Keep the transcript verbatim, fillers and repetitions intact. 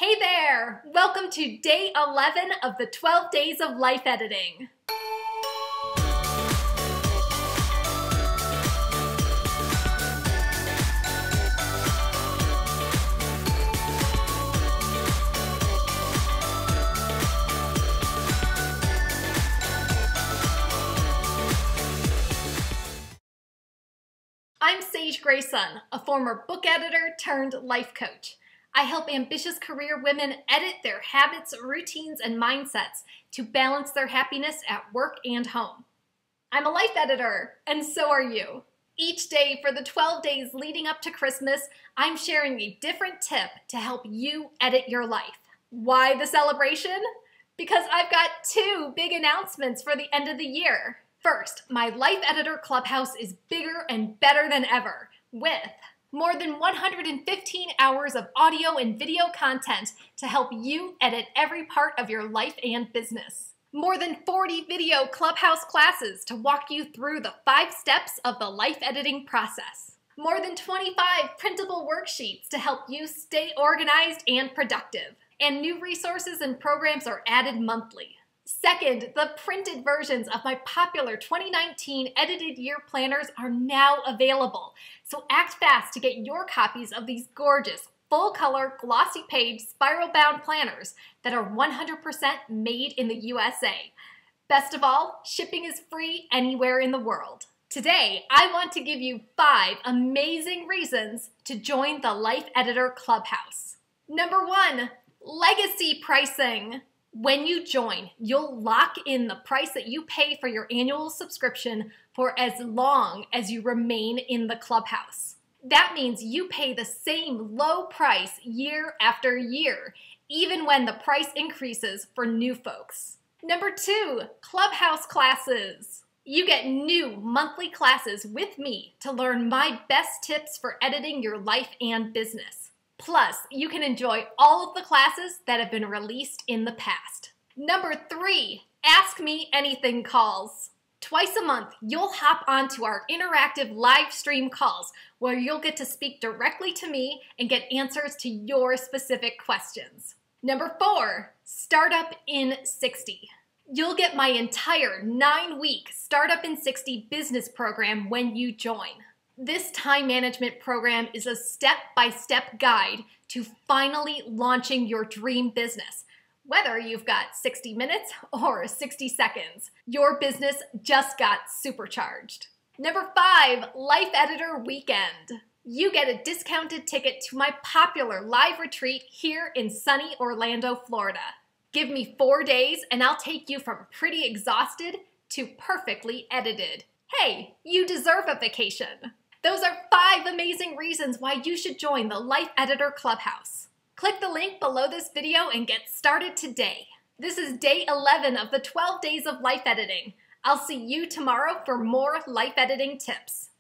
Hey there! Welcome to day eleven of the twelve days of life editing. I'm Sage Grayson, a former book editor turned life coach. I help ambitious career women edit their habits, routines, and mindsets to balance their happiness at work and home. I'm a life editor, and so are you. Each day for the twelve days leading up to Christmas, I'm sharing a different tip to help you edit your life. Why the celebration? Because I've got two big announcements for the end of the year. First, my Life Editor Clubhouse is bigger and better than ever, with more than one hundred fifteen hours of audio and video content to help you edit every part of your life and business. More than forty video Clubhouse classes to walk you through the five steps of the life editing process. More than twenty-five printable worksheets to help you stay organized and productive. And new resources and programs are added monthly. Second, the printed versions of my popular twenty nineteen edited year planners are now available, so act fast to get your copies of these gorgeous, full-color, glossy-page, spiral-bound planners that are one hundred percent made in the U S A. Best of all, shipping is free anywhere in the world. Today, I want to give you five amazing reasons to join the Life Editor Clubhouse. Number one, legacy pricing. When you join, you'll lock in the price that you pay for your annual subscription for as long as you remain in the Clubhouse. That means you pay the same low price year after year, even when the price increases for new folks. Number two, Clubhouse classes. You get new monthly classes with me to learn my best tips for editing your life and business. Plus, you can enjoy all of the classes that have been released in the past. Number three, Ask Me Anything calls. Twice a month, you'll hop onto our interactive live stream calls where you'll get to speak directly to me and get answers to your specific questions. Number four, Startup in sixty. You'll get my entire nine-week Startup in sixty business program when you join. This time management program is a step-by-step guide to finally launching your dream business. Whether you've got sixty minutes or sixty seconds, your business just got supercharged. Number five, Life Editor Weekend. You get a discounted ticket to my popular live retreat here in sunny Orlando, Florida. Give me four days and I'll take you from pretty exhausted to perfectly edited. Hey, you deserve a vacation. Those are five amazing reasons why you should join the Life Editor Clubhouse. Click the link below this video and get started today. This is day eleven of the twelve days of life editing. I'll see you tomorrow for more life editing tips.